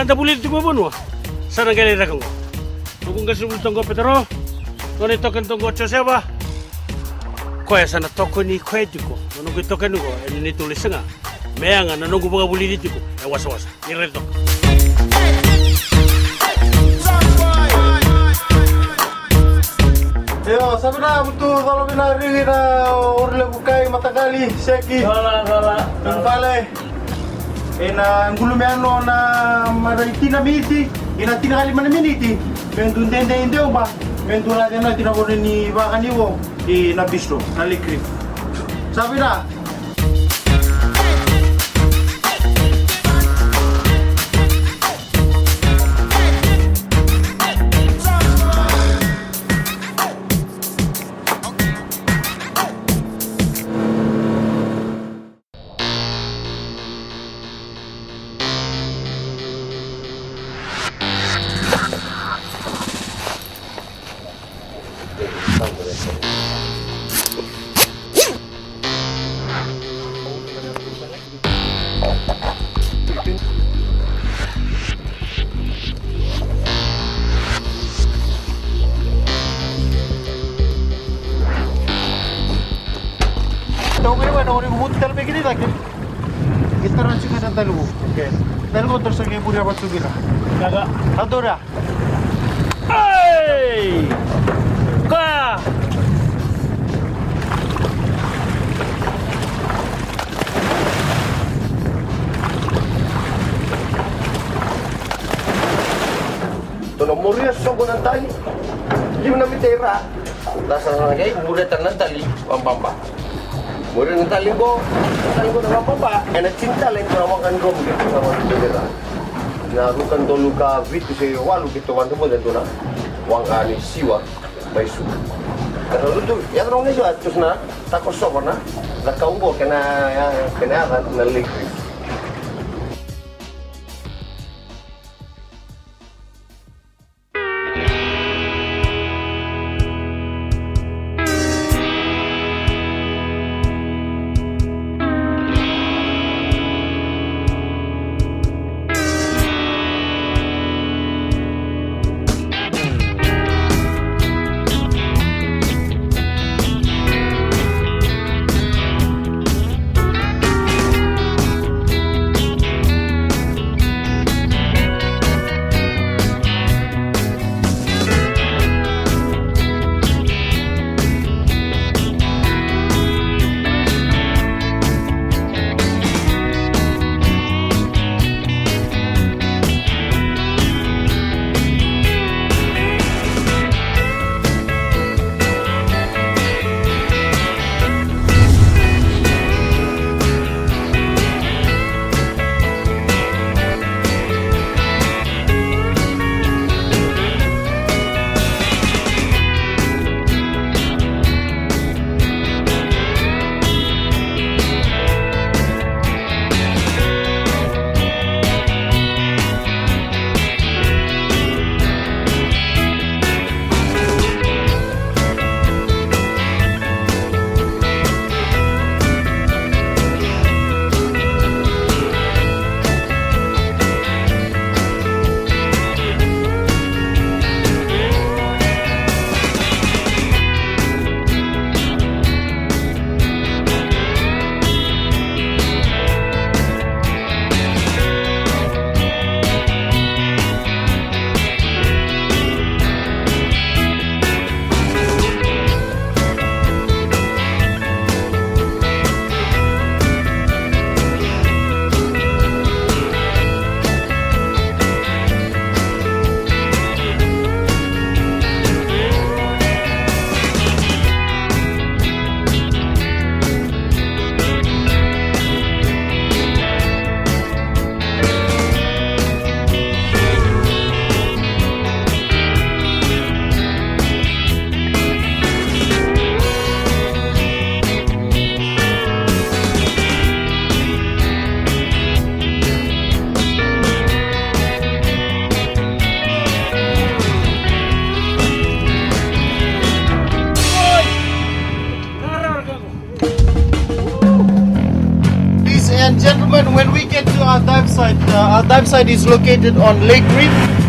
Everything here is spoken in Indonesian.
anda boleh tunggu pun sana gali rakang tunggu kasih tunggu petero noni token tunggu siapa kau ya sana toko ni kau itu ko nunggu token ko ini tulis enggak meanga nunggu buka boleh itu ko was ini retok Yo, sabi na betul kalau binari na urle bukai mata kali seki. Salah. Ang pale. Ina ngulumiano na maraitina miti, ina tina kali mana miniti. Mendu ndende indeo ba. Mendu la na tina bone ni ba kaniwo di na bistro, na likri. Sabi na orang buat kalau begini lagi. Kita rancu kan talu. Okay. Talu terus lagi pura batu kita. Kagak. Adora. Hey, ka. Tono muria sogo nantali. Gimana mitera? Dasar lagi muria tanantali pamba. Muria nantali go na pamba. Ena cinta lain kalau makan gom gitu sama mitera. Na rukan dulu ka vitu se walu gitu wan temu dan tuna. Wang ani siwa baisu. Kalau lu ya terong ni juga terus na takos sopo na. La kaumbo kena kan na likri. gentlemen, when we get to our dive site is located on Lake Reef.